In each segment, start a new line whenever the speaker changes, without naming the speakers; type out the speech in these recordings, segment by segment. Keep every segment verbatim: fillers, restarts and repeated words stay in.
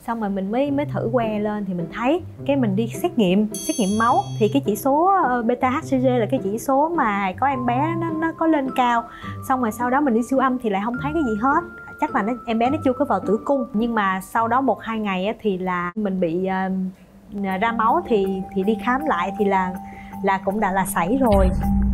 xong rồi mình mới mới thử que lên thì mình thấy, cái mình đi xét nghiệm xét nghiệm máu thì cái chỉ số beta hát xê giê là cái chỉ số mà có em bé nó nó có lên cao. Xong rồi sau đó mình đi siêu âm thì lại không thấy cái gì hết, chắc là nó, em bé nó chưa có vào tử cung. Nhưng mà sau đó một hai ngày á, thì là mình bị uh, ra máu thì thì đi khám lại thì là là cũng đã là sảy rồi.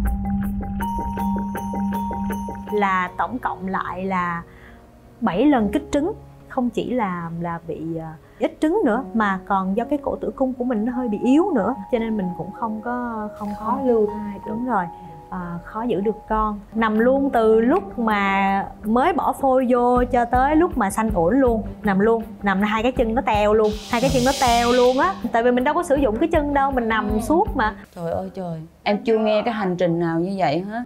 Là tổng cộng lại là bảy lần kích trứng, không chỉ là là bị uh, ít trứng nữa mà còn do cái cổ tử cung của mình nó hơi bị yếu nữa, cho nên mình cũng không có không có
khó lưu thai.
Đúng rồi. À, khó giữ được con. Nằm luôn từ lúc mà mới bỏ phôi vô cho tới lúc mà sanh ổn luôn. Nằm luôn, nằm hai cái chân nó teo luôn. Hai cái chân nó teo luôn á. Tại vì mình đâu có sử dụng cái chân đâu, mình nằm suốt mà.
Trời ơi trời, em chưa nghe cái hành trình nào như vậy hết.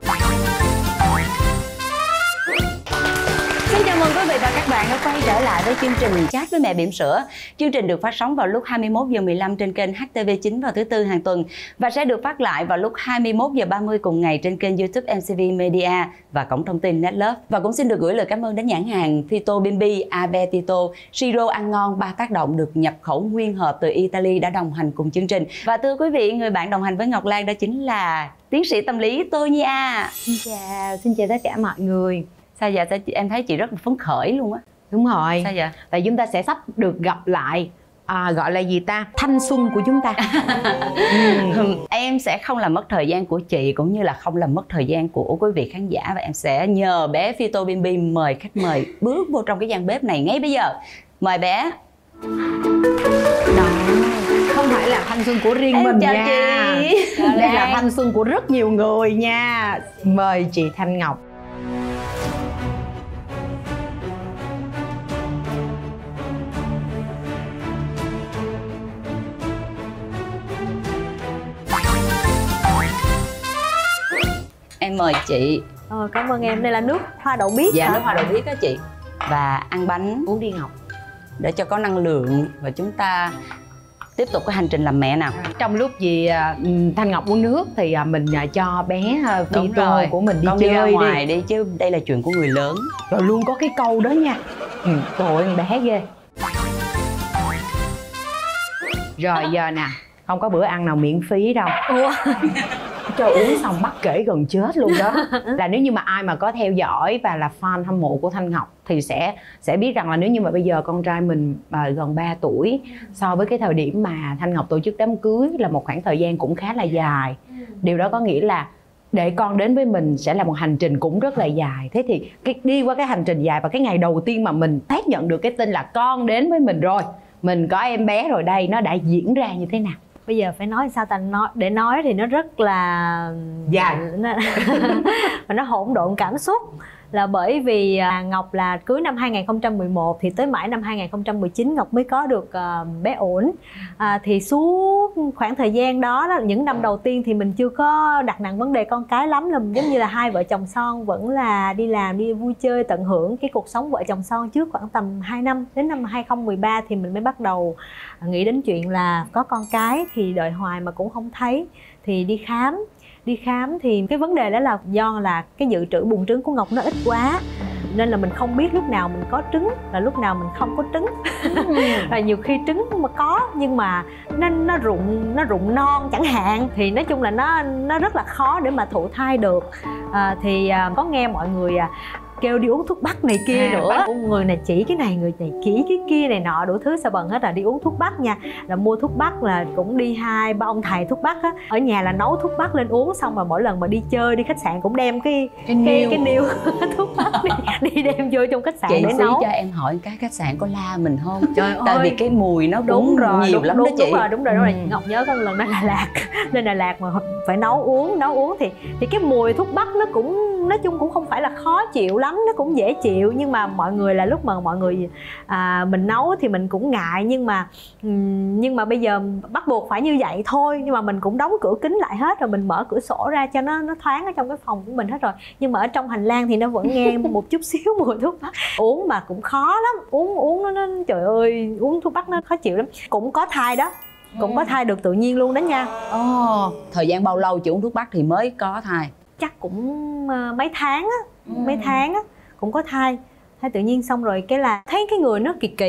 Xin chào mừng quý vị và các bạn đã quay trở lại với chương trình Chat với Mẹ Bỉm Sữa. Chương trình được phát sóng vào lúc hai mươi mốt giờ mười lăm trên kênh hát tê vê chín vào thứ Tư hàng tuần và sẽ được phát lại vào lúc hai mươi mốt giờ ba mươi cùng ngày trên kênh YouTube em xê vê Media và cổng thông tin Netlove. Và cũng xin được gửi lời cảm ơn đến nhãn hàng Fito Bimbi, Abetito, Siro ăn ngon, ba tác động được nhập khẩu nguyên hộp từ Italy đã đồng hành cùng chương trình. Và thưa quý vị, người bạn đồng hành với Ngọc Lan đó chính là tiến sĩ tâm lý Tô Nhi A.
Xin chào, xin chào tất cả mọi người.
Sao vậy? Em thấy chị rất là phấn khởi luôn á.
Đúng rồi.
Sao vậy?
Tại chúng ta sẽ sắp được gặp lại à, gọi là gì ta? Thanh xuân của chúng ta.
ừ. Em sẽ không làm mất thời gian của chị cũng như là không làm mất thời gian của quý vị khán giả. Và em sẽ nhờ bé Fito Bimbi mời khách mời bước vô trong cái gian bếp này ngay bây giờ. Mời bé.
Đó, không phải là thanh xuân của riêng
em
mình
chào
nha
chị.
Đây là thanh xuân của rất nhiều người nha. Mời chị Thanh Ngọc.
Em mời chị.
Ờ, cảm ơn em. Đây là nước hoa đậu biếc.
Dạ,
hả?
nước hoa đậu biếc đó chị. Và ăn bánh
Uống đi Ngọc
để cho có năng lượng và chúng ta tiếp tục cái hành trình làm mẹ nào.
Trong lúc gì Thanh Ngọc uống nước thì mình cho bé Fito của mình đi
con
chơi
đi ra
đi.
ngoài đi chứ đây là chuyện của người lớn.
Rồi luôn có cái câu đó nha. Ừ, trời ơi, con bé ghê. Rồi giờ nè, không có bữa ăn nào miễn phí đâu.
Ủa?
Cho uống xong bắt kể gần chết luôn đó. Là nếu như mà ai mà có theo dõi và là fan hâm mộ của Thanh Ngọc thì sẽ sẽ biết rằng là nếu như mà bây giờ con trai mình à, gần ba tuổi, so với cái thời điểm mà Thanh Ngọc tổ chức đám cưới là một khoảng thời gian cũng khá là dài. Điều đó có nghĩa là để con đến với mình sẽ là một hành trình cũng rất là dài. Thế thì cái đi qua cái hành trình dài và cái ngày đầu tiên mà mình xác nhận được cái tin là con đến với mình rồi, mình có em bé rồi đây, nó đã diễn ra như thế nào?
Bây giờ phải nói sao ta, nói để nói thì nó rất là
dài
và nó hỗn độn cảm xúc. Là bởi vì à, Ngọc là cưới năm hai nghìn không trăm mười một thì tới mãi năm hai nghìn không trăm mười chín Ngọc mới có được uh, bé ổn. À, thì suốt khoảng thời gian đó, đó, những năm đầu tiên thì mình chưa có đặt nặng vấn đề con cái lắm, là giống như là hai vợ chồng son vẫn là đi làm, đi vui chơi, tận hưởng cái cuộc sống vợ chồng son trước khoảng tầm hai năm. Đến năm hai nghìn không trăm mười ba thì mình mới bắt đầu nghĩ đến chuyện là có con cái, thì đợi hoài mà cũng không thấy. Thì đi khám đi khám thì cái vấn đề đó là do là cái dự trữ buồng trứng của Ngọc nó ít quá, nên là mình không biết lúc nào mình có trứng là lúc nào mình không có trứng. Và nhiều khi trứng mà có nhưng mà nó nó rụng nó rụng non chẳng hạn, thì nói chung là nó nó rất là khó để mà thụ thai được. À, thì à, có nghe mọi người à, kêu đi uống thuốc bắc này kia à, nữa, người này chỉ cái này, người này chỉ cái kia này nọ đủ thứ sao bần hết, là đi uống thuốc bắc nha, là mua thuốc bắc là cũng đi hai ba ông thầy thuốc bắc á, ở nhà là nấu thuốc bắc lên uống, xong rồi mỗi lần mà đi chơi đi khách sạn cũng đem cái cái cái, cái niêu thuốc bắc đi, đi đem vô trong khách sạn
chị
để
xí
nấu.
cho em hỏi cái khách sạn có la mình không?
Trời
tại
ơi,
vì cái mùi nó
đúng
cũng
rồi,
nhiều
đúng,
lắm
đúng,
đó chị.
đúng rồi đúng rồi, đúng rồi.
Ừ.
Ngọc nhớ có một lần lên Đà Lạt lên Đà Lạt mà phải nấu uống nấu uống thì thì cái mùi thuốc bắc nó cũng nói chung cũng không phải là khó chịu lắm, nó cũng dễ chịu, nhưng mà mọi người là lúc mà mọi người à, mình nấu thì mình cũng ngại, nhưng mà nhưng mà bây giờ bắt buộc phải như vậy thôi. Nhưng mà mình cũng đóng cửa kính lại hết rồi, mình mở cửa sổ ra cho nó nó thoáng ở trong cái phòng của mình hết rồi, nhưng mà ở trong hành lang thì nó vẫn nghe một chút xíu mùi thuốc bắc. Uống mà cũng khó lắm, uống uống nó, nó trời ơi, uống thuốc bắc nó khó chịu lắm. Cũng có thai đó, cũng có thai được tự nhiên luôn đó nha.
Ồ, thời gian bao lâu chị uống thuốc bắc thì mới có thai?
Chắc cũng uh, mấy tháng á, ừ. mấy tháng á cũng có thai thai tự nhiên. Xong rồi cái là thấy cái người nó kỳ kỳ,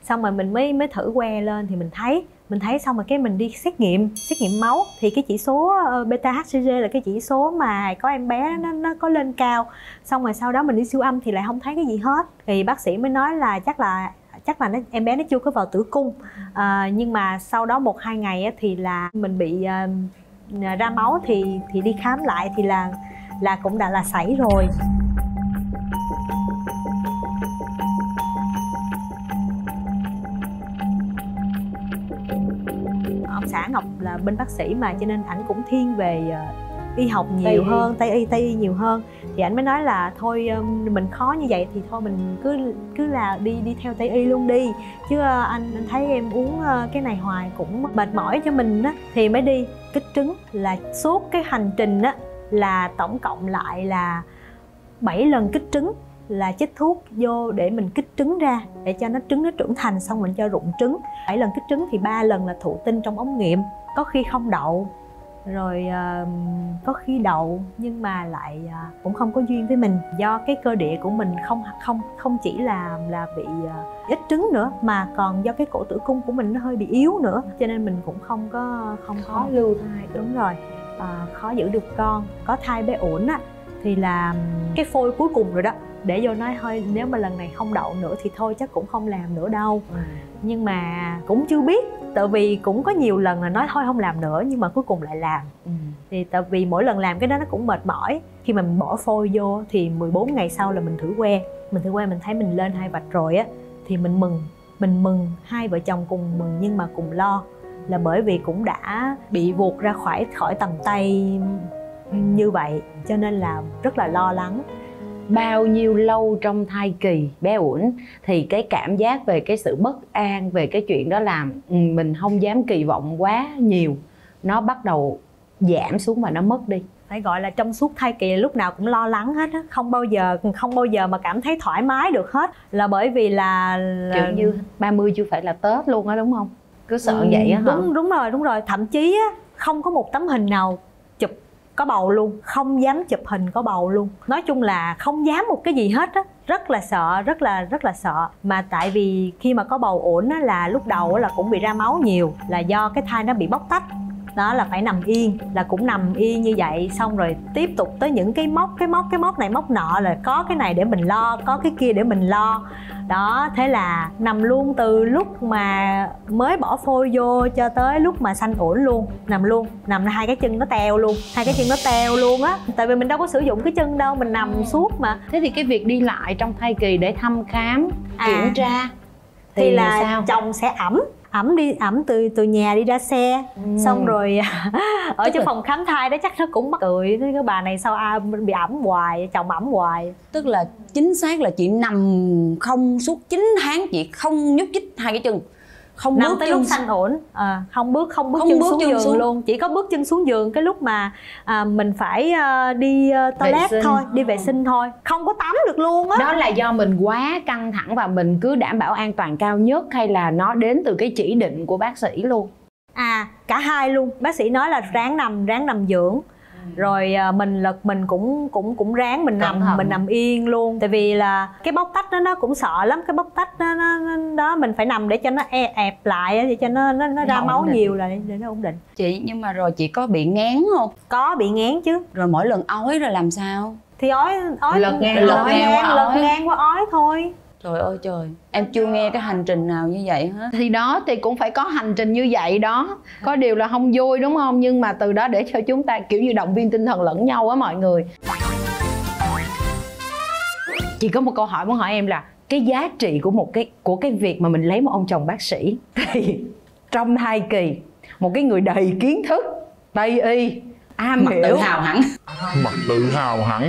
xong rồi mình mới mới thử que lên thì mình thấy mình thấy xong rồi cái mình đi xét nghiệm xét nghiệm máu thì cái chỉ số beta hát xê giê là cái chỉ số mà có em bé nó nó có lên cao. Xong rồi sau đó mình đi siêu âm thì lại không thấy cái gì hết, thì bác sĩ mới nói là chắc là chắc là nó, em bé nó chưa có vào tử cung. À, nhưng mà sau đó một hai ngày á, thì là mình bị uh, ra máu thì thì đi khám lại thì là là cũng đã là sảy rồi. Ông xã Ngọc là bên bác sĩ mà, cho nên ảnh cũng thiên về uh, y học nhiều Tây hơn, Tây y Tây y nhiều hơn. Thì ảnh mới nói là thôi um, mình khó như vậy thì thôi mình cứ cứ là đi đi theo Tây y luôn đi, chứ uh, anh, anh thấy em uống uh, cái này hoài cũng mệt mỏi cho mình á, thì mới đi kích trứng. Là suốt cái hành trình á là tổng cộng lại là bảy lần kích trứng, là chích thuốc vô để mình kích trứng ra để cho nó trứng nó trưởng thành, xong mình cho rụng trứng. bảy lần kích trứng thì ba lần là thụ tinh trong ống nghiệm, có khi không đậu, rồi uh, có khi đậu nhưng mà lại uh, cũng không có duyên với mình, do cái cơ địa của mình không không không chỉ là là bị uh, ít trứng nữa, mà còn do cái cổ tử cung của mình nó hơi bị yếu nữa, cho nên mình cũng không có không
khó
có
lưu thai.
Đúng rồi, uh, khó giữ được con. Có thai bé ổn á thì là cái phôi cuối cùng rồi đó, để vô nói thôi nếu mà lần này không đậu nữa thì thôi chắc cũng không làm nữa đâu. Ừ. Nhưng mà cũng chưa biết, tại vì cũng có nhiều lần là nói thôi không làm nữa nhưng mà cuối cùng lại làm. Ừ. Thì tại vì mỗi lần làm cái đó nó cũng mệt mỏi. Khi mà mình bỏ phôi vô thì mười bốn ngày sau là mình thử que. Mình thử que mình thấy mình lên hai vạch rồi á thì mình mừng. Mình mừng, hai vợ chồng cùng mừng nhưng mà cùng lo. Là bởi vì cũng đã bị vụt ra khỏi khỏi tầm tay như vậy, cho nên là rất là lo lắng.
Bao nhiêu lâu trong thai kỳ bé Uẩn thì cái cảm giác về cái sự bất an về cái chuyện đó làm mình không dám kỳ vọng quá nhiều, nó bắt đầu giảm xuống và nó mất đi.
Phải gọi là trong suốt thai kỳ lúc nào cũng lo lắng hết á, không bao giờ không bao giờ mà cảm thấy thoải mái được hết, là bởi vì là, là...
kiểu như ba mươi chưa phải là Tết luôn á, đúng không? Cứ sợ ừ, vậy á hả?
Đúng đúng rồi, đúng rồi. Thậm chí á không có một tấm hình nào chụp có bầu luôn, không dám chụp hình có bầu luôn. Nói chung là không dám một cái gì hết á, rất là sợ, rất là rất là sợ. Mà tại vì khi mà có bầu ổn á là lúc đầu á là cũng bị ra máu nhiều, là do cái thai nó bị bóc tách. Đó là phải nằm yên, là cũng nằm yên như vậy, xong rồi tiếp tục tới những cái móc cái móc cái móc này móc nọ, là có cái này để mình lo, có cái kia để mình lo. Đó, thế là nằm luôn từ lúc mà mới bỏ phôi vô cho tới lúc mà sanh ổn luôn, nằm luôn, nằm hai cái chân nó teo luôn, hai cái chân nó teo luôn á, tại vì mình đâu có sử dụng cái chân đâu, mình nằm suốt mà.
Thế thì cái việc đi lại trong thai kỳ để thăm khám, à, kiểm tra
thì, thì là sao? Chồng sẽ ẵm ẩm đi ẩm từ từ nhà đi ra xe, ừ. xong rồi ở trong phòng khám thai đó chắc nó cũng mắc cười, cái bà này sao ai bị ẩm hoài, chồng ẩm hoài.
Tức là chính xác là chị nằm không suốt chín tháng, chị không nhúc nhích hai cái chân, không
nằm
bước
tới
chân
lúc sanh ổn, à, không bước không bước
không
chân
bước
xuống
chân
giường
xuống.
luôn, chỉ có bước chân xuống giường cái lúc mà à, mình phải à, đi uh, toilet thôi, đi vệ sinh thôi, không có tắm được luôn á.
Đó là do mình quá căng thẳng và mình cứ đảm bảo an toàn cao nhất, hay là nó đến từ cái chỉ định của bác sĩ luôn?
À, cả hai luôn. Bác sĩ nói là ráng nằm ráng nằm dưỡng, rồi mình là mình cũng cũng cũng ráng mình nằm mình nằm yên luôn, tại vì là cái bóc tách đó nó cũng sợ lắm, cái bóc tách đó, nó, đó mình phải nằm để cho nó e, ẹp lại để cho nó nó, nó ra máu nhiều là để nó ổn định.
Chị nhưng mà rồi chị có bị ngán không?
Có bị ngán chứ.
Rồi mỗi lần ói rồi làm sao?
Thì ói ói
lật ngang
lật ngang qua
lật ngang qua ói thôi.
Trời ơi trời, em chưa nghe cái hành trình nào như vậy hết.
Thì đó, thì cũng phải có hành trình như vậy đó. Có điều là không vui đúng không? Nhưng mà từ đó để cho chúng ta kiểu như động viên tinh thần lẫn nhau á mọi người. Chị có một câu hỏi muốn hỏi em là cái giá trị của một cái của cái việc mà mình lấy một ông chồng bác sĩ, thì trong thai kỳ, một cái người đầy kiến thức, Tây y, am
Mặt
hiểu,
tự hào hẳn.
Mặt tự hào hẳn.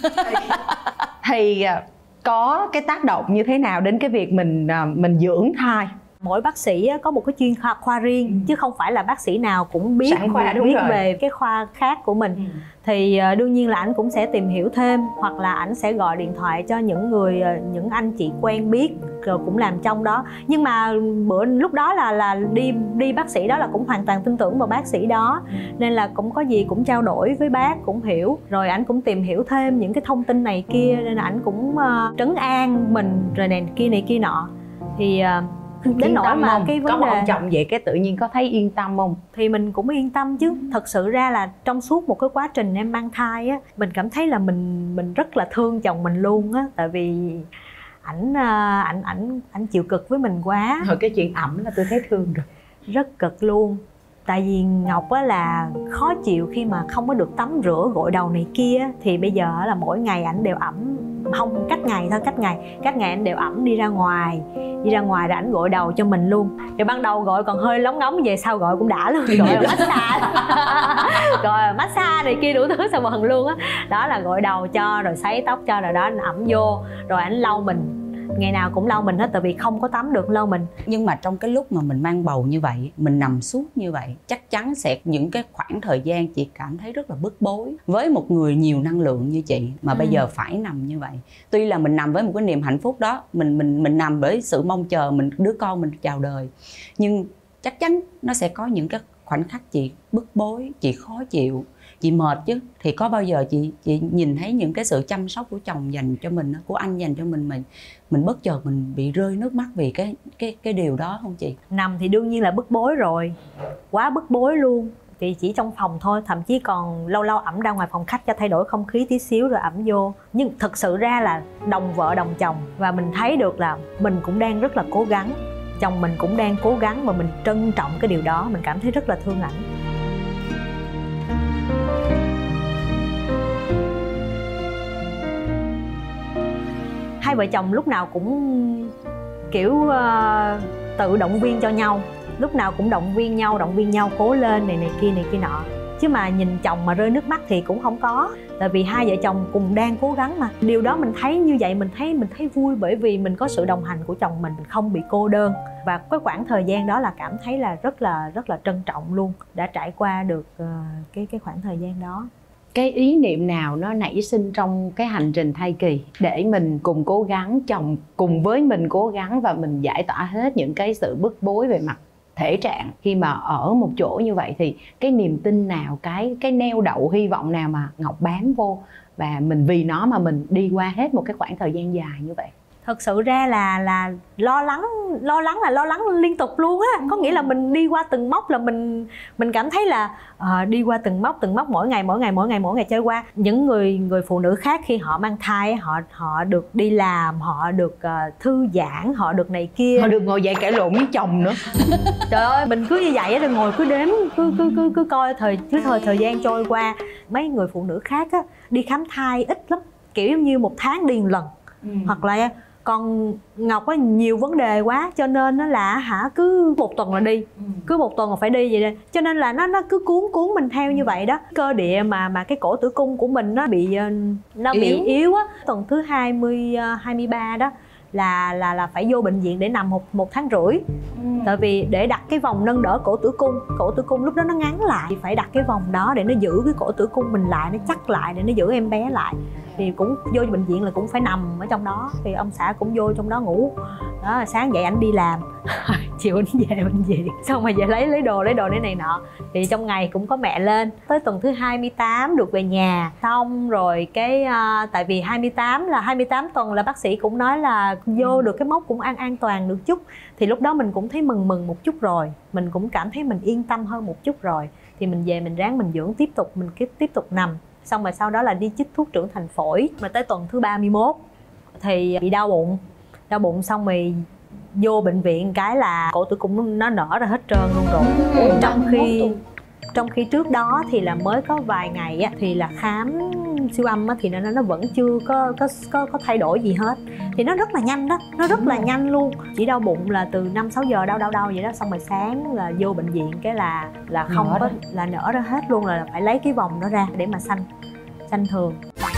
Thì có cái tác động như thế nào đến cái việc mình mình dưỡng thai?
Mỗi bác sĩ có một cái chuyên khoa, khoa riêng, ừ. chứ không phải là bác sĩ nào cũng biết
khoa,
biết về cái khoa khác của mình. Ừ. Thì đương nhiên là anh cũng sẽ tìm hiểu thêm, hoặc là anh sẽ gọi điện thoại cho những người những anh chị quen biết rồi cũng làm trong đó. Nhưng mà bữa lúc đó là là đi đi bác sĩ đó là cũng hoàn toàn tin tưởng vào bác sĩ đó, nên là cũng có gì cũng trao đổi với bác, cũng hiểu, rồi anh cũng tìm hiểu thêm những cái thông tin này kia, nên là anh cũng uh, trấn an mình rồi này kia này kia nọ. Thì uh, đến nỗi mà
không?
cái vấn
có một
đề
ông chồng vậy cái tự nhiên có thấy yên tâm không?
thì mình cũng yên tâm chứ. Thật sự ra là trong suốt một cái quá trình em mang thai á, mình cảm thấy là mình mình rất là thương chồng mình luôn á, tại vì ảnh ảnh ảnh ảnh chịu cực với mình quá.
Rồi cái chuyện ẩm là tôi thấy thương rồi.
Rất cực luôn. Tại vì Ngọc á là khó chịu khi mà không có được tắm rửa gội đầu này kia. Thì bây giờ là mỗi ngày ảnh đều ẩm, không cách ngày thôi, cách ngày cách ngày ảnh đều ẩm đi ra ngoài đi ra ngoài rồi ảnh gội đầu cho mình luôn. Thì ban đầu gội còn hơi lóng ngóng, về sau gội cũng đã luôn, gọi là massage rồi massage này kia đủ thứ sao mừng luôn á. Đó là gội đầu cho, rồi sấy tóc cho, rồi đó anh ẩm vô, rồi ảnh lau mình, ngày nào cũng lau mình hết, tại vì không có tắm được lau mình.
Nhưng mà trong cái lúc mà mình mang bầu như vậy, mình nằm suốt như vậy, chắc chắn sẽ những cái khoảng thời gian chị cảm thấy rất là bức bối. Với một người nhiều năng lượng như chị mà ừ. bây giờ phải nằm như vậy. Tuy là mình nằm với một cái niềm hạnh phúc đó, mình mình mình nằm với sự mong chờ mình đứa con mình chào đời, nhưng chắc chắn nó sẽ có những cái khoảnh khắc chị bức bối, chị khó chịu, chị mệt chứ. Thì có bao giờ chị chị nhìn thấy những cái sự chăm sóc của chồng dành cho mình, của anh dành cho mình, mình mình bất chợt mình bị rơi nước mắt vì cái cái cái điều đó không chị?
Nằm thì đương nhiên là bức bối rồi, quá bức bối luôn. Thì chỉ trong phòng thôi, thậm chí còn lâu lâu ẵm ra ngoài phòng khách cho thay đổi không khí tí xíu rồi ẵm vô. Nhưng thực sự ra là đồng vợ đồng chồng, và mình thấy được là mình cũng đang rất là cố gắng, chồng mình cũng đang cố gắng, và mình trân trọng cái điều đó. Mình cảm thấy rất là thương ảnh. Hai vợ chồng lúc nào cũng kiểu uh, tự động viên cho nhau, lúc nào cũng động viên nhau, động viên nhau cố lên này này kia này kia nọ. Chứ mà nhìn chồng mà rơi nước mắt thì cũng không có, tại vì hai vợ chồng cùng đang cố gắng mà. Điều đó mình thấy như vậy, mình thấy mình thấy vui, bởi vì mình có sự đồng hành của chồng mình, mình không bị cô đơn. Và cái khoảng thời gian đó là cảm thấy là rất là rất là trân trọng luôn, đã trải qua được uh, cái cái khoảng thời gian đó.
Cái ý niệm nào nó nảy sinh trong cái hành trình thai kỳ để mình cùng cố gắng, chồng cùng với mình cố gắng, và mình giải tỏa hết những cái sự bức bối về mặt thể trạng khi mà ở một chỗ như vậy? Thì cái niềm tin nào, cái cái neo đậu hy vọng nào mà Ngọc bám vô, và mình vì nó mà mình đi qua hết một cái khoảng thời gian dài như vậy?
Thật sự ra là là lo lắng, lo lắng là lo lắng liên tục luôn á. Có nghĩa là mình đi qua từng mốc là mình mình cảm thấy là uh, đi qua từng mốc từng mốc mỗi ngày mỗi ngày mỗi ngày mỗi ngày trôi qua. Những người người phụ nữ khác khi họ mang thai, họ họ được đi làm, họ được uh, thư giãn, họ được này kia,
họ được ngồi dậy cãi lộn với chồng nữa.
Trời ơi, mình cứ như vậy rồi ngồi cứ đếm, cứ cứ cứ cứ coi thời cứ thời thời gian trôi qua. Mấy người phụ nữ khác á đi khám thai ít lắm, kiểu như một tháng đi một lần. Ừ. Hoặc là còn Ngọc có nhiều vấn đề quá, cho nên nó là hả cứ một tuần là đi, ừ. cứ một tuần là phải đi vậy đó. Cho nên là nó nó cứ cuốn cuốn mình theo như vậy đó. Cơ địa mà mà cái cổ tử cung của mình nó bị nó yếu. bị yếu á. Tuần thứ hai mươi, hai mươi ba đó là là là phải vô bệnh viện để nằm một một tháng rưỡi. Ừ. Tại vì để đặt cái vòng nâng đỡ cổ tử cung, cổ tử cung lúc đó nó ngắn lại, phải đặt cái vòng đó để nó giữ cái cổ tử cung mình lại, nó chắc lại để nó giữ em bé lại. Thì cũng vô bệnh viện là cũng phải nằm ở trong đó. Thì ông xã cũng vô trong đó ngủ đó. Sáng dậy anh đi làm chiều anh về bệnh viện, xong rồi về lấy lấy đồ lấy đồ để này nọ. Thì trong ngày cũng có mẹ lên. Tới tuần thứ hai mươi tám được về nhà. Xong rồi cái uh, tại vì hai mươi tám là hai mươi tám tuần là bác sĩ cũng nói là vô được cái mốc cũng an an toàn được chút. Thì lúc đó mình cũng thấy mừng mừng một chút rồi, mình cũng cảm thấy mình yên tâm hơn một chút rồi. Thì mình về mình ráng mình dưỡng tiếp tục, mình tiếp tục nằm. Xong rồi sau đó là đi chích thuốc trưởng thành phổi. Mà tới tuần thứ ba mươi mốt thì bị đau bụng. Đau bụng xong rồi vô bệnh viện cái là cổ tử cung nó nở ra hết trơn luôn rồi. Ừ, trong khi trong khi trước đó thì là mới có vài ngày á, thì là khám siêu âm á, thì nó nó vẫn chưa có có có có thay đổi gì hết. Thì nó rất là nhanh đó, nó rất là nhanh luôn. Chỉ đau bụng là từ năm sáu giờ đau đau đau vậy đó, xong rồi sáng là vô bệnh viện cái là là không nở có ra. Là nở ra hết luôn, là phải lấy cái vòng đó ra để mà sanh sanh thường.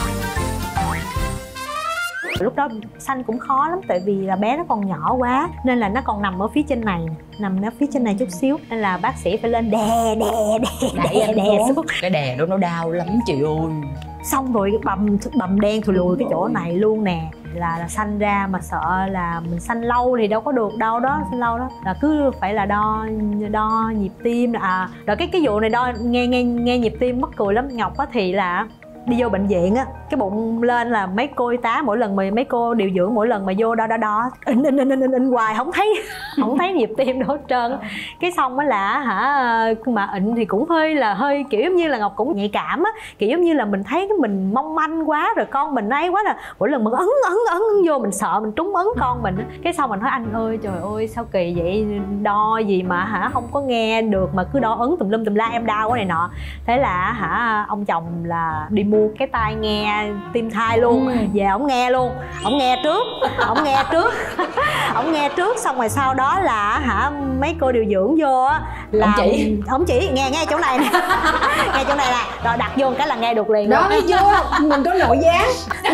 Lúc đó sanh cũng khó lắm, tại vì là bé nó còn nhỏ quá nên là nó còn nằm ở phía trên này, nằm ở phía trên này chút xíu, nên là bác sĩ phải lên đè đè đè đè đè xuống.
Cái đè đó nó đau lắm chị ơi.
Xong rồi bầm bầm đen thùi lùi cái chỗ này luôn nè. Là, là sanh ra mà sợ là mình sanh lâu thì đâu có được đâu đó, sanh lâu đó là cứ phải là đo đo nhịp tim. À rồi cái cái vụ này đo nghe nghe nghe nhịp tim mắc cười lắm. Ngọc á thì là đi vô bệnh viện á, cái bụng lên là mấy cô y tá mỗi lần mà mấy cô điều dưỡng mỗi lần mà vô đo đo đo in in in in in hoài không thấy không thấy nhịp tim đâu hết trơn. Cái xong á là hả mà ịn thì cũng hơi là hơi kiểu giống như là Ngọc cũng nhạy cảm á, kiểu giống như là mình thấy cái mình mong manh quá rồi con mình ấy quá là mỗi lần mình ấn ấn ấn vô mình sợ mình trúng ấn con mình á. Cái xong mình nói anh ơi trời ơi sao kỳ vậy, đo gì mà hả không có nghe được mà cứ đo ấn tùm lum tùm la em đau quá này nọ. Thế là hả ông chồng là đi mua cái tai nghe tim thai luôn, ừ. về ổng nghe luôn, ổng nghe trước ổng nghe trước ổng nghe trước xong rồi sau đó là hả mấy cô điều dưỡng vô á là
ông chỉ
ổng chỉ nghe nghe chỗ này nè nghe chỗ này nè rồi đặt vô cái là nghe được liền
đó. Thấy chưa, mình có nội gián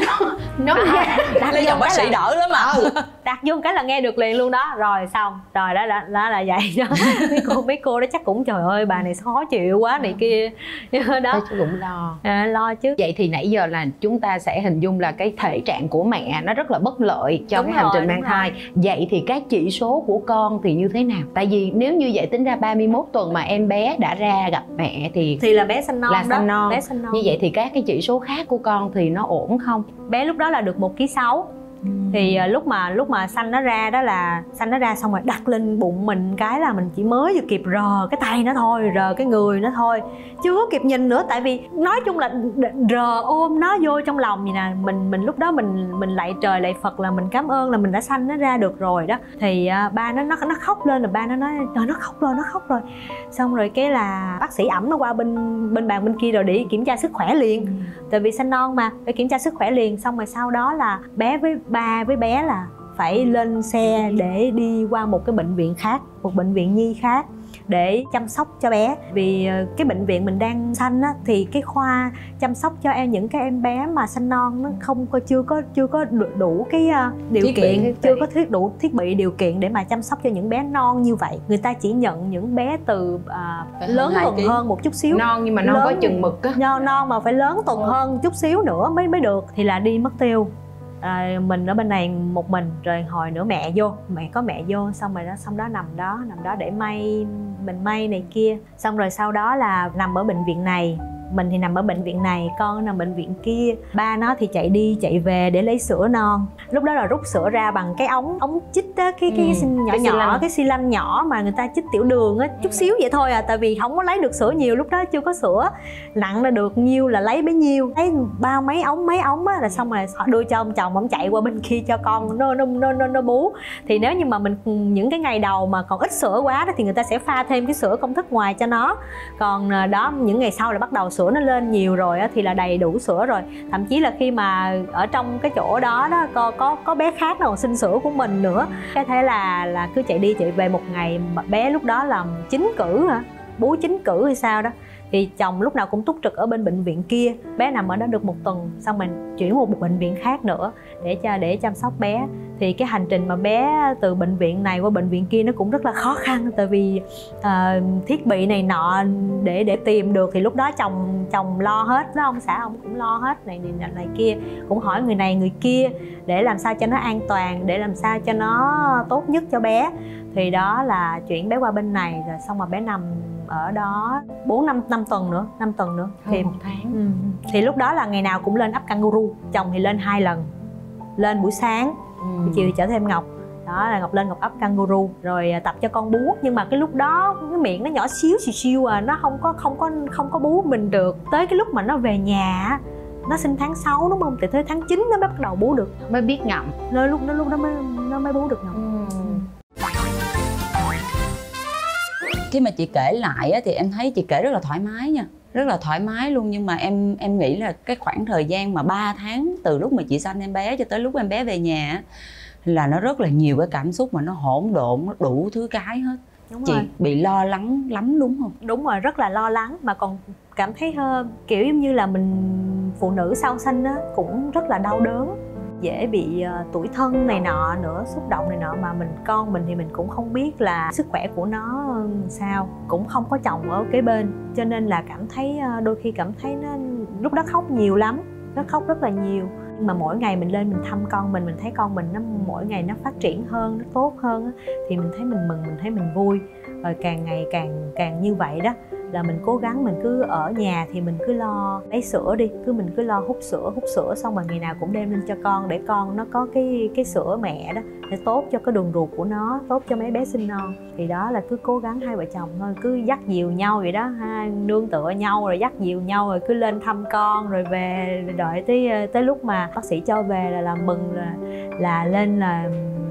nó
đặt lấy chồng bác sĩ đỡ lắm mà, ừ.
đặt vô cái là nghe được liền luôn đó. Rồi xong rồi đó là, đó là vậy đó. mấy cô mấy cô đó chắc cũng trời ơi bà này khó chịu quá này kia đó.
Tôi cũng lo
à, lo chứ.
Vậy thì nãy giờ là chúng ta sẽ hình dung là cái thể trạng của mẹ nó rất là bất lợi cho
đúng
cái hành
rồi,
trình mang thai. Vậy thì các chỉ số của con thì như thế nào? Tại vì nếu như vậy tính ra ba mươi mốt tuần mà em bé đã ra gặp mẹ thì
thì là bé sanh non
là sanh non.
Bé sanh non.
Như vậy thì các cái chỉ số khác của con thì nó ổn không?
Bé lúc đó là được một ký sáu. Thì uh, lúc mà lúc mà sanh nó ra đó là sanh nó ra xong rồi đặt lên bụng mình cái là mình chỉ mới vừa kịp rờ cái tay nó thôi, rờ cái người nó thôi, chưa kịp nhìn nữa. Tại vì nói chung là rờ ôm nó vô trong lòng vậy nè, mình mình lúc đó mình mình lạy trời lạy Phật là mình cảm ơn là mình đã sanh nó ra được rồi đó. Thì uh, ba nó nó nó khóc lên, là ba nó nói trời nó khóc rồi nó khóc rồi. Xong rồi cái là bác sĩ ẩm nó qua bên bên bàn bên kia rồi để kiểm tra sức khỏe liền. Ừ. Tại vì sanh non mà phải kiểm tra sức khỏe liền. Xong rồi sau đó là bé với ba với bé là phải lên xe để đi qua một cái bệnh viện khác, một bệnh viện nhi khác để chăm sóc cho bé. Vì cái bệnh viện mình đang sanh á, thì cái khoa chăm sóc cho em những cái em bé mà sanh non nó không có chưa có chưa có đủ cái điều thiết kiện bị, chưa có thiết đủ thiết bị điều kiện để mà chăm sóc cho những bé non như vậy. Người ta chỉ nhận những bé từ uh, lớn tuần hơn một chút xíu,
non nhưng mà non lớn, có chừng mực á,
non non mà phải lớn tuần ừ. hơn chút xíu nữa mới mới được. Thì là đi mất tiêu. À, mình ở bên này một mình, rồi hồi nữa mẹ vô, mẹ có mẹ vô xong rồi đó, xong đó nằm đó nằm đó để may mình may này kia. Xong rồi sau đó là nằm ở bệnh viện này, mình thì nằm ở bệnh viện này, con nằm bệnh viện kia. Ba nó thì chạy đi chạy về để lấy sữa non. Lúc đó là rút sữa ra bằng cái ống ống chích á, cái cái, ừ, nhỏ cái nhỏ cái xi lanh nhỏ mà người ta chích tiểu đường á, chút xíu vậy thôi à. Tại vì không có lấy được sữa nhiều, lúc đó chưa có sữa, nặng ra được nhiêu là lấy bấy nhiêu, lấy bao mấy ống mấy ống á là xong rồi họ đưa cho ông chồng, ông chạy qua bên kia cho con nó nó nó nó, nó bú. Thì nếu như mà mình những cái ngày đầu mà còn ít sữa quá đó thì người ta sẽ pha thêm cái sữa công thức ngoài cho nó. Còn đó những ngày sau là bắt đầu sữa nó lên nhiều rồi á, thì là đầy đủ sữa rồi. Thậm chí là khi mà ở trong cái chỗ đó đó có có, có bé khác nào xin sữa của mình nữa. Cái thế là là cứ chạy đi chạy về. Một ngày bé lúc đó là chín cử hả, bú chín cử hay sao đó. Thì chồng lúc nào cũng túc trực ở bên bệnh viện kia. Bé nằm ở đó được một tuần, xong mình chuyển một, một bệnh viện khác nữa để cho để chăm sóc bé. Thì cái hành trình mà bé từ bệnh viện này qua bệnh viện kia nó cũng rất là khó khăn. Tại vì uh, thiết bị này nọ để để tìm được thì lúc đó chồng chồng lo hết đó, ông xã ông cũng lo hết này này, này kia, cũng hỏi người này người kia để làm sao cho nó an toàn, để làm sao cho nó tốt nhất cho bé. Thì đó là chuyển bé qua bên này rồi, xong rồi bé nằm ở đó bốn năm năm tuần nữa, năm tuần nữa thì
một tháng.
Ừ. Thì lúc đó là ngày nào cũng lên ấp kangaroo. Chồng thì lên hai lần, lên buổi sáng, ừ. buổi chiều thì chở thêm Ngọc. Đó là Ngọc lên Ngọc ấp kangaroo rồi tập cho con bú. Nhưng mà cái lúc đó cái miệng nó nhỏ xíu xìu xiu à, nó không có không có không có bú mình được. Tới cái lúc mà nó về nhà, nó sinh tháng sáu đúng không? Thì tới tháng chín nó mới bắt đầu bú được,
mới biết ngậm.
Nó lúc nó lúc đó mới nó mới bú được Ngọc. Ừ.
Khi mà chị kể lại á, thì em thấy chị kể rất là thoải mái nha, rất là thoải mái luôn. Nhưng mà em em nghĩ là cái khoảng thời gian mà ba tháng từ lúc mà chị sanh em bé cho tới lúc em bé về nhà là nó rất là nhiều cái cảm xúc mà nó hỗn độn, nó đủ thứ cái hết. Đúng chị rồi. Bị lo lắng lắm đúng không?
Đúng rồi, rất là lo lắng. Mà còn cảm thấy hơn kiểu giống như là mình phụ nữ sau sanh á cũng rất là đau đớn, dễ bị uh, tủi thân này nọ nữa, xúc động này nọ. Mà mình con mình thì mình cũng không biết là sức khỏe của nó sao, cũng không có chồng ở kế bên, cho nên là cảm thấy uh, đôi khi cảm thấy nó lúc đó khóc nhiều lắm, nó khóc rất là nhiều. Nhưng mà mỗi ngày mình lên mình thăm con mình, mình thấy con mình nó mỗi ngày nó phát triển hơn, nó tốt hơn á, thì mình thấy mình mừng, mình thấy mình vui. Rồi càng ngày càng càng như vậy đó là mình cố gắng mình cứ ở nhà thì mình cứ lo lấy sữa đi, cứ mình cứ lo hút sữa hút sữa xong rồi ngày nào cũng đem lên cho con để con nó có cái cái sữa mẹ đó, để tốt cho cái đường ruột của nó, tốt cho mấy bé sinh non. Thì đó là cứ cố gắng hai vợ chồng thôi, cứ dắt dìu nhau vậy đó, ha, nương tựa nhau rồi dắt dìu nhau rồi cứ lên thăm con rồi về, đợi tới tới lúc mà bác sĩ cho về là làm mừng là là lên là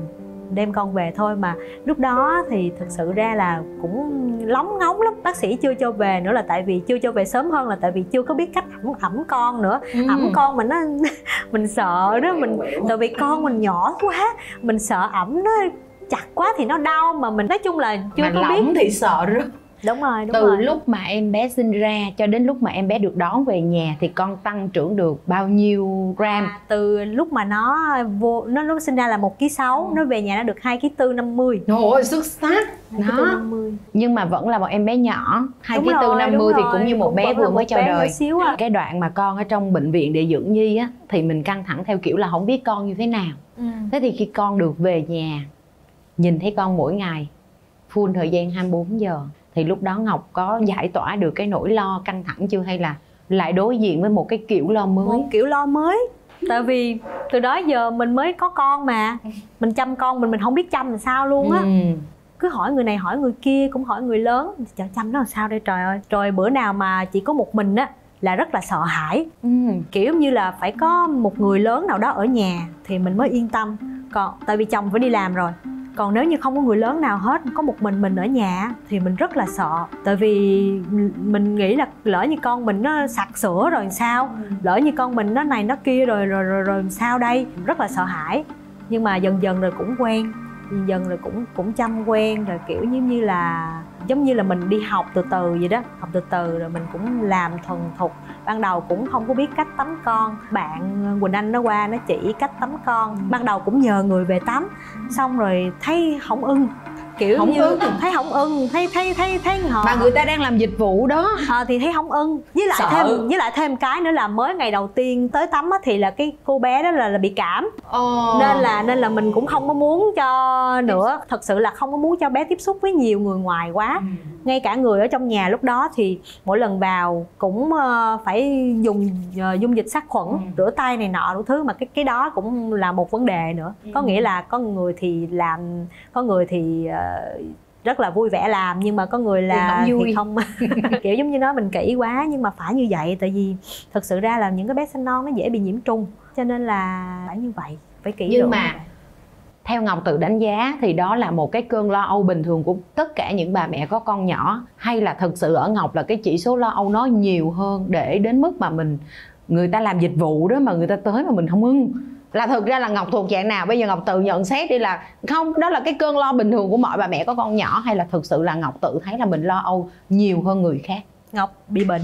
đem con về thôi. Mà lúc đó thì thực sự ra là cũng lóng ngóng lắm, bác sĩ chưa cho về nữa là tại vì chưa cho về sớm hơn là tại vì chưa có biết cách ẩm ẩm con nữa. ừ. Ẩm con mình nó mình sợ đó, mình tại vì con mình nhỏ quá, mình sợ ẩm nó chặt quá thì nó đau, mà mình nói chung là chưa
mà
có
lỏng
biết
thì sợ rất.
Đúng rồi, đúng
Từ
rồi.
lúc mà em bé sinh ra cho đến lúc mà em bé được đón về nhà thì con tăng trưởng được bao nhiêu gram?
À, từ lúc mà nó vô nó nó sinh ra là một ký sáu, nó về nhà nó được hai ký tư năm mươi.
Ôi xuất sắc. Đó.
năm mươi.
Nhưng mà vẫn là một em bé nhỏ, hai
Đúng
ký tư
rồi,
năm
đúng
mươi thì
rồi.
cũng như một
Cũng
bé
vẫn
vừa
là
mới
một
chào
bé nhỏ
đời.
xíu à.
Cái đoạn mà con ở trong bệnh viện để dưỡng nhi á thì mình căng thẳng theo kiểu là không biết con như thế nào.
ừ.
Thế thì khi con được về nhà, nhìn thấy con mỗi ngày full thời gian hai mươi bốn giờ, thì lúc đó Ngọc có giải tỏa được cái nỗi lo căng thẳng chưa, hay là lại đối diện với một cái kiểu lo mới?
Một kiểu lo mới. Tại vì từ đó giờ mình mới có con mà, mình chăm con mình mình không biết chăm làm sao luôn á.
ừ.
Cứ hỏi người này hỏi người kia, cũng hỏi người lớn, trời chăm nó làm sao đây trời ơi. Rồi bữa nào mà chỉ có một mình á là rất là sợ hãi.
ừ.
Kiểu như là phải có một người lớn nào đó ở nhà thì mình mới yên tâm. Còn tại vì chồng phải đi làm rồi, còn nếu như không có người lớn nào hết, có một mình mình ở nhà thì mình rất là sợ. Tại vì mình nghĩ là lỡ như con mình nó sặc sữa rồi sao, lỡ như con mình nó này nó kia rồi rồi rồi, rồi sao đây, rất là sợ hãi. Nhưng mà dần dần rồi cũng quen, dần dần rồi cũng cũng chăm quen rồi, kiểu như như là giống như là mình đi học từ từ vậy đó, học từ từ rồi mình cũng làm thuần thục. Ban đầu cũng không có biết cách tắm con, bạn Quỳnh Anh nó qua nó chỉ cách tắm con, ban đầu cũng nhờ người về tắm, xong rồi thấy không ưng, kiểu
Không
như
ưng.
thấy không ưng, thấy thấy thấy thấy họ
Mà người ta đang làm dịch vụ đó.
à, thì thấy không ưng. Với lại
Sợ.
thêm với lại thêm cái nữa là mới ngày đầu tiên tới tắm á, thì là cái cô bé đó là, là bị cảm.
Ồ.
nên là nên là mình cũng không có muốn cho nữa, thật sự là không có muốn cho bé tiếp xúc với nhiều người ngoài quá. ừ. Ngay cả người ở trong nhà lúc đó thì mỗi lần vào cũng uh, phải dùng uh, dung dịch sát khuẩn, ừ. rửa tay này nọ đủ thứ, mà cái cái đó cũng là một vấn đề nữa. ừ. Có nghĩa là có người thì làm, có người thì uh, rất là vui vẻ làm, nhưng mà có người là
thì không,
thì không kiểu giống như nói mình kỹ quá. Nhưng mà phải như vậy, tại vì thật sự ra là những cái bé sinh non nó dễ bị nhiễm trùng, cho nên là phải như vậy, phải kỹ
Nhưng
lưỡng.
mà theo Ngọc tự đánh giá thì đó là một cái cơn lo âu bình thường của tất cả những bà mẹ có con nhỏ, hay là thực sự ở Ngọc là cái chỉ số lo âu nó nhiều hơn để đến mức mà mình, người ta làm dịch vụ đó mà người ta tới mà mình không ưng? Là thực ra là Ngọc thuộc dạng nào? Bây giờ Ngọc tự nhận xét đi, là không, đó là cái cơn lo bình thường của mọi bà mẹ có con nhỏ, hay là thực sự là Ngọc tự thấy là mình lo âu nhiều hơn người khác?
Ngọc bị bệnh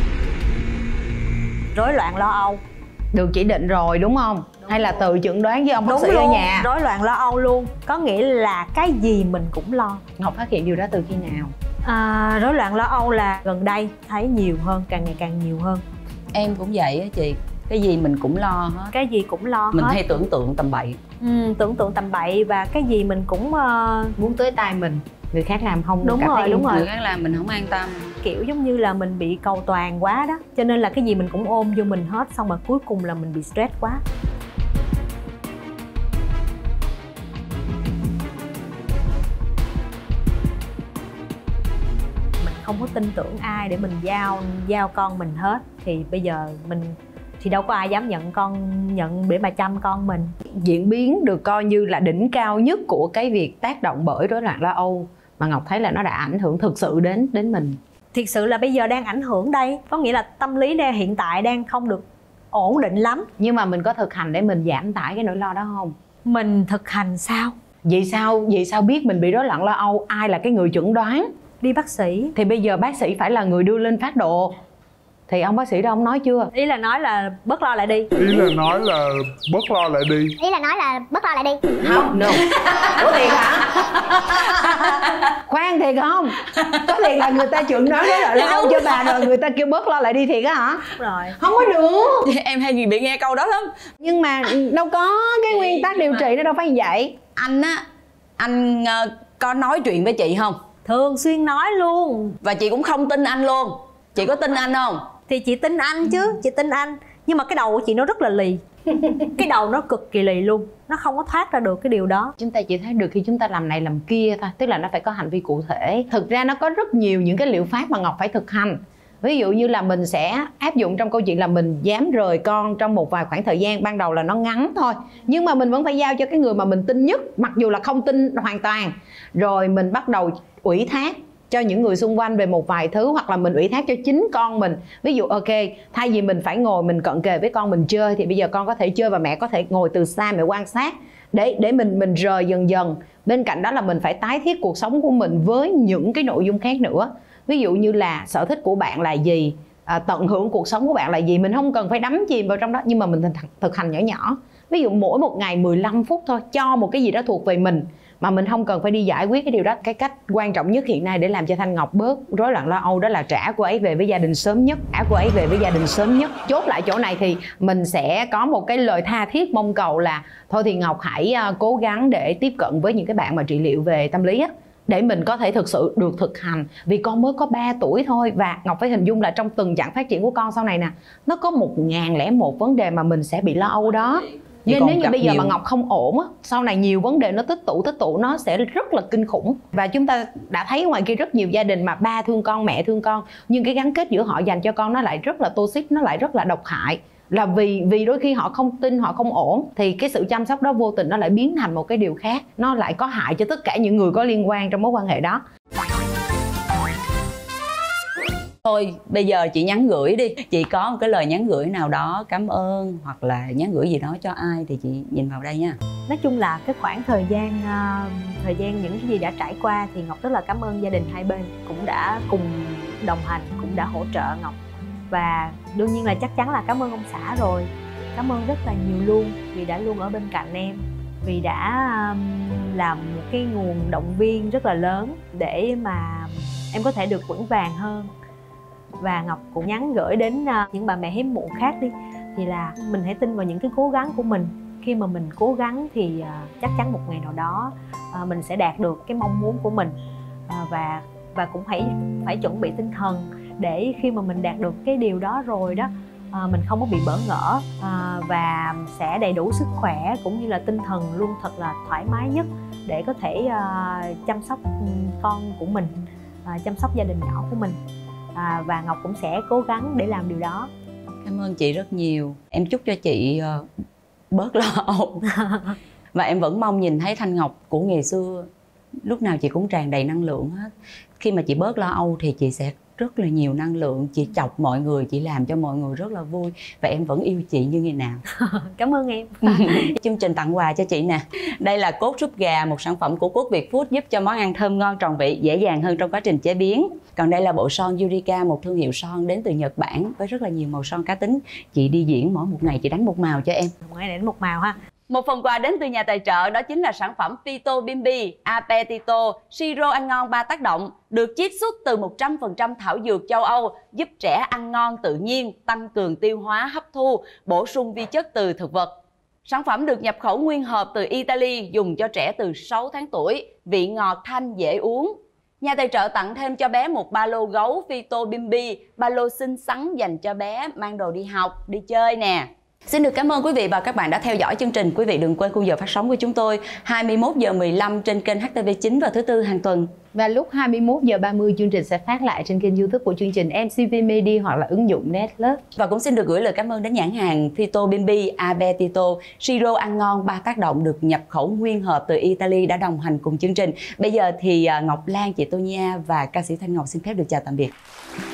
rối loạn lo âu.
Được chỉ định rồi đúng không? Đúng hay rồi. Là tự chẩn đoán với ông bác sĩ
luôn,
ở nhà?
rối loạn lo âu luôn, có nghĩa là cái gì mình cũng lo.
Ngọc phát hiện điều đó từ khi nào?
À, rối loạn lo âu là gần đây thấy nhiều hơn, càng ngày càng nhiều hơn.
Em cũng vậy á chị, cái gì mình cũng lo hết,
Cái gì cũng lo
mình
hết.
hay tưởng tượng tầm bậy.
ừ, Tưởng tượng tầm bậy, và cái gì mình cũng uh,
Muốn tới tay mình, người khác làm không
Đúng
cảm
rồi,
thấy
đúng rồi.
Người khác làm mình không an tâm.
kiểu giống như là mình bị cầu toàn quá đó, cho nên là cái gì mình cũng ôm vô mình hết, xong mà cuối cùng là mình bị stress quá. Mình không có tin tưởng ai để mình giao giao con mình hết, thì bây giờ mình thì đâu có ai dám nhận con nhận để mà chăm con mình.
Diễn biến được coi như là đỉnh cao nhất của cái việc tác động bởi rối loạn lo âu mà Ngọc thấy là nó đã ảnh hưởng thực sự đến đến mình.
Thiệt sự là bây giờ đang ảnh hưởng đây, có nghĩa là tâm lý đang hiện tại đang không được ổn định lắm.
Nhưng mà mình có thực hành để mình giảm tải cái nỗi lo đó không?
Mình thực hành sao?
Vậy sao vậy sao biết mình bị rối loạn lo âu? Ai là cái người chẩn đoán?
Đi bác sĩ.
Thì bây giờ bác sĩ phải là người đưa lên phác độ. Thì ông bác sĩ đó ông nói chưa?
Ý là nói là bớt lo lại đi.
Ý là nói là bớt lo lại đi.
Ý là nói là bớt lo lại đi.
Không, no. Có thiệt hả? Khoan, thiệt không? Có thiệt là người ta chẩn đoán rối loạn lo âu cho bà rồi người ta kêu bớt lo lại đi thiệt á hả?
Đúng rồi.
Không có được.
Em hay bị nghe câu đó lắm.
Nhưng mà đâu có, cái nguyên tắc điều trị nó đâu phải như vậy.
Anh á, anh uh, có nói chuyện với chị không?
Thường xuyên nói luôn.
Và chị cũng không tin anh luôn. Chị có tin anh không?
Thì chị tin anh chứ, chị tin anh. Nhưng mà cái đầu của chị nó rất là lì. Cái đầu nó cực kỳ lì luôn. Nó không có thoát ra được cái điều đó.
Chúng ta chỉ thấy được khi chúng ta làm này làm kia thôi. Tức là nó phải có hành vi cụ thể. Thực ra nó có rất nhiều những cái liệu pháp mà Ngọc phải thực hành. Ví dụ như là mình sẽ áp dụng trong câu chuyện là mình dám rời con trong một vài khoảng thời gian. Ban đầu là nó ngắn thôi, nhưng mà mình vẫn phải giao cho cái người mà mình tin nhất, mặc dù là không tin hoàn toàn. Rồi mình bắt đầu ủy thác cho những người xung quanh về một vài thứ, hoặc là mình ủy thác cho chính con mình. Ví dụ ok, thay vì mình phải ngồi mình cận kề với con mình chơi, thì bây giờ con có thể chơi và mẹ có thể ngồi từ xa mẹ quan sát, để để mình mình rời dần dần. Bên cạnh đó là mình phải tái thiết cuộc sống của mình với những cái nội dung khác nữa. Ví dụ như là sở thích của bạn là gì, à, tận hưởng cuộc sống của bạn là gì. Mình không cần phải đắm chìm vào trong đó, nhưng mà mình thực hành nhỏ nhỏ. Ví dụ mỗi một ngày mười lăm phút thôi, cho một cái gì đó thuộc về mình, mà mình không cần phải đi giải quyết cái điều đó. Cái cách quan trọng nhất hiện nay để làm cho Thanh Ngọc bớt rối loạn lo âu đó là trả cô ấy về với gia đình sớm nhất. Trả cô ấy về với gia đình sớm nhất. Chốt lại chỗ này thì mình sẽ có một cái lời tha thiết mong cầu là thôi thì Ngọc hãy cố gắng để tiếp cận với những cái bạn mà trị liệu về tâm lý á, để mình có thể thực sự được thực hành. Vì con mới có ba tuổi thôi, và Ngọc phải hình dung là trong từng chặng phát triển của con sau này nè, nó có một ngàn lẻ một vấn đề mà mình sẽ bị lo âu đó. Nên nếu như bây giờ nhiều mà Ngọc không ổn á, sau này nhiều vấn đề nó tích tụ tích tụ nó sẽ rất là kinh khủng. Và chúng ta đã thấy ngoài kia rất nhiều gia đình mà ba thương con, mẹ thương con, nhưng cái gắn kết giữa họ dành cho con nó lại rất là toxic, nó lại rất là độc hại. Là vì vì đôi khi họ không tin, họ không ổn, thì cái sự chăm sóc đó vô tình nó lại biến thành một cái điều khác, nó lại có hại cho tất cả những người có liên quan trong mối quan hệ đó.
Thôi bây giờ chị nhắn gửi đi. Chị có một cái lời nhắn gửi nào đó cảm ơn, hoặc là nhắn gửi gì đó cho ai thì chị nhìn vào đây nha.
Nói chung là cái khoảng thời gian uh, thời gian những cái gì đã trải qua thì Ngọc rất là cảm ơn gia đình hai bên, cũng đã cùng đồng hành, cũng đã hỗ trợ Ngọc. Và đương nhiên là chắc chắn là cảm ơn ông xã rồi. Cảm ơn rất là nhiều luôn, vì đã luôn ở bên cạnh em, vì đã um, làm một cái nguồn động viên rất là lớn để mà em có thể được vững vàng hơn. Và Ngọc cũng nhắn gửi đến uh, những bà mẹ hiếm muộn khác đi, thì là mình hãy tin vào những cái cố gắng của mình. Khi mà mình cố gắng thì uh, chắc chắn một ngày nào đó uh, mình sẽ đạt được cái mong muốn của mình. uh, và và cũng hãy phải chuẩn bị tinh thần để khi mà mình đạt được cái điều đó rồi đó, uh, mình không có bị bỡ ngỡ, uh, và sẽ đầy đủ sức khỏe cũng như là tinh thần luôn thật là thoải mái nhất để có thể uh, chăm sóc con của mình, uh, chăm sóc gia đình nhỏ của mình. À, và Ngọc cũng sẽ cố gắng để làm điều đó.
Cảm ơn chị rất nhiều. Em chúc cho chị uh, bớt lo âu. Và em vẫn mong nhìn thấy Thanh Ngọc của ngày xưa, lúc nào chị cũng tràn đầy năng lượng hết. Khi mà chị bớt lo âu thì chị sẽ rất là nhiều năng lượng. Chị chọc mọi người, chị làm cho mọi người rất là vui. Và em vẫn yêu chị như ngày nào.
Cảm ơn em.
Chương trình tặng quà cho chị nè. Đây là cốt súp gà, một sản phẩm của Cốt Việt Food, giúp cho món ăn thơm ngon tròn vị, dễ dàng hơn trong quá trình chế biến. Còn đây là bộ son Eureka, một thương hiệu son đến từ Nhật Bản với rất là nhiều màu son cá tính. Chị đi diễn mỗi một ngày chị đánh một màu cho em.
Một ngày đánh một màu ha.
Một phần quà đến từ nhà tài trợ, đó chính là sản phẩm Phyto Bimbi Appetito Siro ăn ngon ba tác động, được chiết xuất từ một trăm phần trăm thảo dược châu Âu, giúp trẻ ăn ngon tự nhiên, tăng cường tiêu hóa hấp thu, bổ sung vi chất từ thực vật. Sản phẩm được nhập khẩu nguyên hộp từ Italy, dùng cho trẻ từ sáu tháng tuổi, vị ngọt thanh dễ uống. Nhà tài trợ tặng thêm cho bé một ba lô gấu Phyto Bimbi, ba lô xinh xắn dành cho bé mang đồ đi học, đi chơi nè. Xin được cảm ơn quý vị và các bạn đã theo dõi chương trình. Quý vị đừng quên khung giờ phát sóng của chúng tôi hai mươi mốt giờ mười lăm trên kênh H T V chín vào thứ tư hàng tuần.
Và lúc hai mươi mốt giờ ba mươi chương trình sẽ phát lại trên kênh YouTube của chương trình em xê vê Media hoặc là ứng dụng Netlove.
Và cũng xin được gửi lời cảm ơn đến nhãn hàng Phyto Bimbi Appetito Siro ăn ngon ba tác động, được nhập khẩu nguyên hộp từ Italy, đã đồng hành cùng chương trình. Bây giờ thì Ngọc Lan, chị Tô Nha và ca sĩ Thanh Ngọc xin phép được chào tạm biệt.